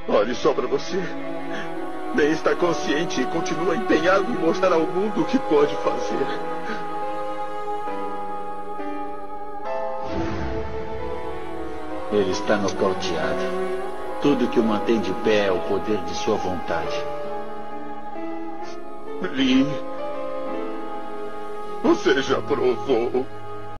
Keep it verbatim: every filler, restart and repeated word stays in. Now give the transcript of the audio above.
Olhe só pra você. Nem está consciente e continua empenhado em mostrar ao mundo o que pode fazer. Ele está nocauteado. Tudo que o mantém de pé é o poder de sua vontade. Lee, você já provou.